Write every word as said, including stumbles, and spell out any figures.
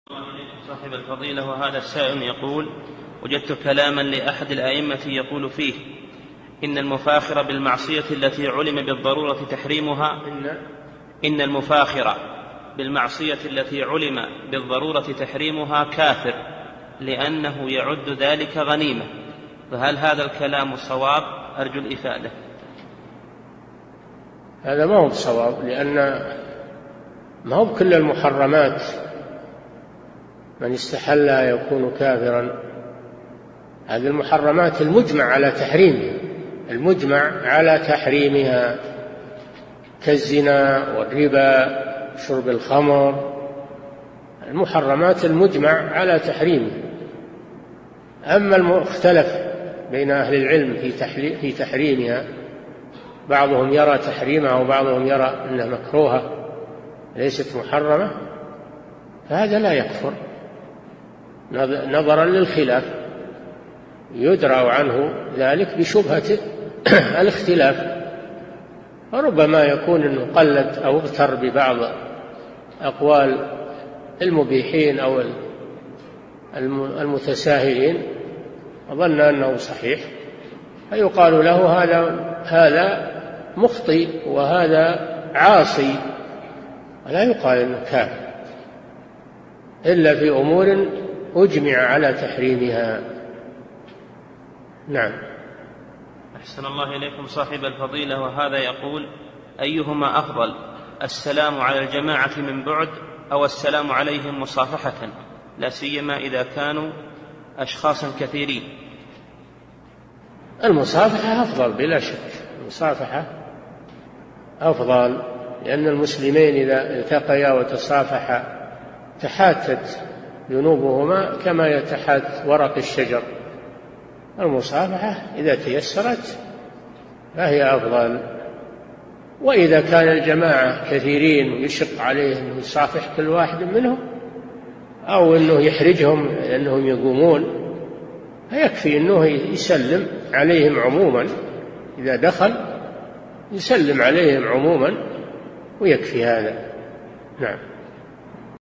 صاحب الفضيلة، وهذا السائل يقول: وجدت كلاما لأحد الأئمة يقول فيه إن المفاخر بالمعصية التي علم بالضرورة تحريمها إن المفاخر بالمعصية التي علم بالضرورة تحريمها كافر لأنه يعد ذلك غنيمة، فهل هذا الكلام صواب؟ أرجو الإفادة. هذا ما هو بصواب، لأن ما هو بكل المحرمات من استحلها يكون كافرا. هذه المحرمات المجمع على تحريمها المجمع على تحريمها كالزنا والربا شرب الخمر، المحرمات المجمع على تحريمها. أما المختلف بين أهل العلم في تحريمها، بعضهم يرى تحريمها وبعضهم يرى أنها مكروهة ليست محرمة، فهذا لا يكفر نظرا للخلاف، يدرأ عنه ذلك بشبهة الاختلاف، وربما يكون أنه قلد أو اغتر ببعض أقوال المبيحين أو المتساهلين وظن أنه صحيح، فيقال له هذا هذا مخطئ وهذا عاصي، ولا يقال أنه كافر إلا في أمور أجمع على تحريمها. نعم. أحسن الله إليكم صاحب الفضيلة، وهذا يقول: أيهما أفضل، السلام على الجماعة من بعد أو السلام عليهم مصافحة، لا سيما إذا كانوا أشخاصا كثيرين؟ المصافحة أفضل بلا شك، المصافحة أفضل، لأن المسلمين إذا التقيا وتصافحا تحاتت ذنوبهما كما يتحات ورق الشجر. المصافحة إذا تيسرت فهي أفضل، وإذا كان الجماعة كثيرين ويشق عليه أنه يصافح كل واحد منهم أو أنه يحرجهم لأنهم يقومون، فيكفي أنه يسلم عليهم عموما، إذا دخل يسلم عليهم عموما ويكفي هذا. نعم.